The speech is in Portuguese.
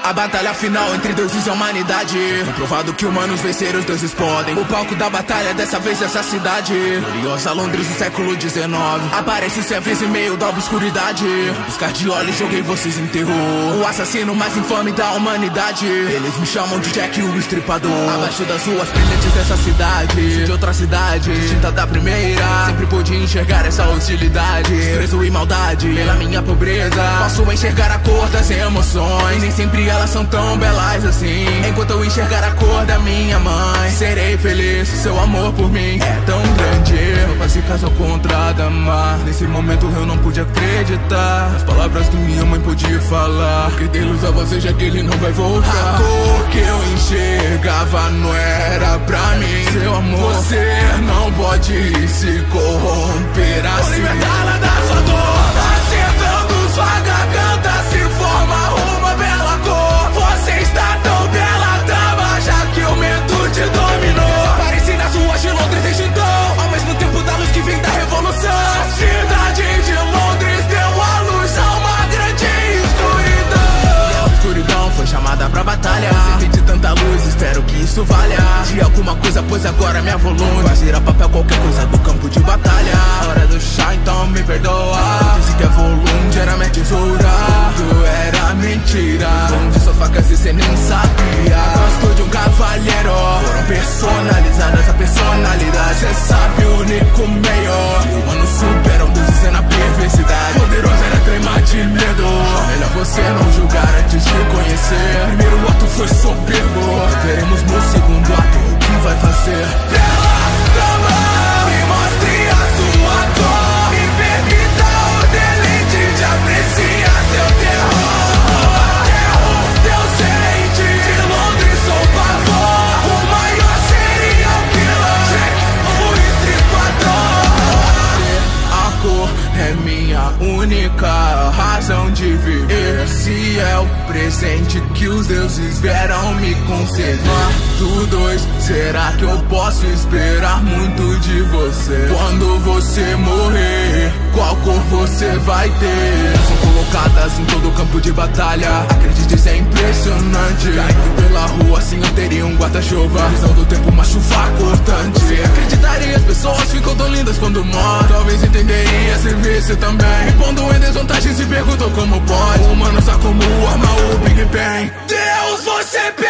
A batalha final entre deuses e a humanidade. Comprovado que humanos venceram, os deuses podem. O palco da batalha dessa vez essa cidade. Gloriosa Londres do século XIX. Aparece sem aviso em meio da obscuridade. Piscar de olhos, joguei vocês em terror. O assassino mais infame da humanidade. Eles me chamam de Jack o Estripador. Abaixo das ruas brilhantes dessa cidade, de outra cidade, distinta da primeira, sempre pude enxergar essa hostilidade. Desprezo e maldade pela minha pobreza. Posso enxergar a cor das emoções, nem sempre elas são tão belas assim. Enquanto eu enxergar a cor da minha mãe, serei feliz, seu amor por mim é tão grande. Roupa se casou contra a dama. Nesse momento eu não pude acreditar as palavras que minha mãe podia falar. Porque dei luz a você já que ele não vai voltar. A cor que eu enxergava não era pra mim. Seu amor, você não pode se corromper assim. Vou libertá-la da sua dor, acertando sua garganta se forma uma bela cor. Você está tão bela, dama, já que o medo te dominou. Desapareci nas ruas de Londres desde então, ao mesmo tempo da luz que vem da revolução. A cidade de Londres deu à luz a uma grande escuridão. E a escuridão foi chamada pra batalha. Sempre de tanta luz, espero que isso valha de alguma coisa, pois agora minha volume vai virar papel qualquer coisa do campo de batalha. Hora do chá, então me perdoa. Disse que é volume, era minha tesoura. Tu era mentira, onde suas facas e cê nem sabia. Gosto de um cavalheiro, foram personalizadas a personalidade. Cê sabe o único melhor, humanos superam deuses é na perversidade. Poderoso era tremar de medo, melhor você não julgar antes de conhecer. Primeiro ato foi soberbo, veremos no segundo ato o que vai fazer. Bela dama, me mostre a sua cor, me permita o deleite de apreciar seu terror. Eu sei de Londres sou pavor, o maior serial killer, Jack o Estripador. A cor é minha única razão de viver. Esse é o presente que os deuses vieram me conceder. Tudo dois, será que eu posso esperar muito de você? Quando você morrer, qual cor você vai ter? São colocadas em todo o campo de batalha. Acredite, isso é impressionante. Caindo pela rua, assim eu teria um guarda-chuva. Visão do tempo, uma chuva cortante. Você acreditaria, as pessoas ficam tão lindas quando morrem. Talvez entenderia se visse também. Repondo em desvantagens e perguntou como pode. O humano só como arma o Big Bang. Deus, você